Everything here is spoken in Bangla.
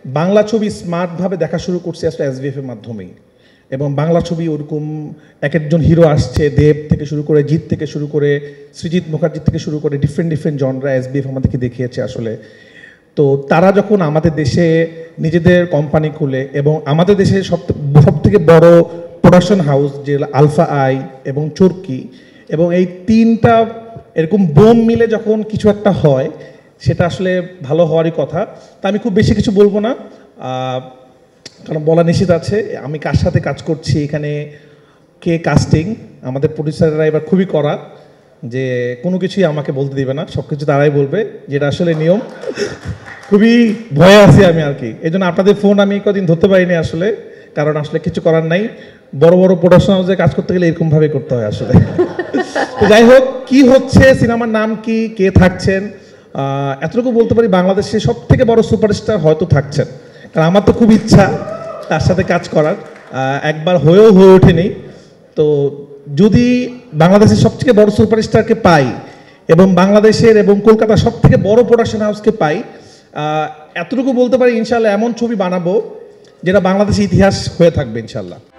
বাংলা ছবি স্মার্টভাবে দেখা শুরু করছি আসলে এসবিএফ এর মাধ্যমেই। এবং বাংলা ছবি ওরকম এক একজন হিরো আসছে, দেব থেকে শুরু করে, জিৎ থেকে শুরু করে, সৃজিত মুখার্জি থেকে শুরু করে ডিফারেন্ট জনরা এসবিএফ আমাদেরকে দেখিয়েছে আসলে। তো তারা যখন আমাদের দেশে নিজেদের কোম্পানি খুলে এবং আমাদের দেশে সব থেকে বড় প্রোডাকশন হাউস যে আলফা আই এবং চরকি, এবং এই তিনটা এরকম বোম মিলে যখন কিছু একটা হয়, সেটা আসলে ভালো হওয়ারই কথা। তা আমি খুব বেশি কিছু বলবো না, কারণ বলা নিষেধ আছে। আমি কার সাথে কাজ করছি, এখানে কে কাস্টিং, আমাদের প্রডিউসাররা এবার খুবই কড়া, যে কোনো কিছুই আমাকে বলতে দিবে না, সব কিছু তারাই বলবে, যেটা আসলে নিয়ম। খুবই ভয়ে আছি আমি আর কি। এই জন্য আপনাদের ফোন আমি কদিন ধরতে পারিনি আসলে, কারণ আসলে কিছু করার নাই। বড় বড় প্রোডাকশন হাউসে কাজ করতে গেলে এরকমভাবে করতে হয় আসলে। তো যাই হোক, কি হচ্ছে, সিনেমার নাম কি, কে থাকছেন, এতটুকু বলতে পারি, বাংলাদেশে সব থেকে বড় সুপারস্টার হয়তো থাকছেন। কারণ আমার তো খুব ইচ্ছা তার সাথে কাজ করার, একবার হয়ে ওঠেনি। তো যদি বাংলাদেশের সবথেকে বড় সুপারস্টারকে পাই এবং বাংলাদেশের এবং কলকাতার সব থেকে বড় প্রোডাকশন হাউসকে পাই, এতটুকু বলতে পারি ইনশাল্লাহ এমন ছবি বানাবো যেটা বাংলাদেশের ইতিহাস হয়ে থাকবে ইনশাল্লাহ।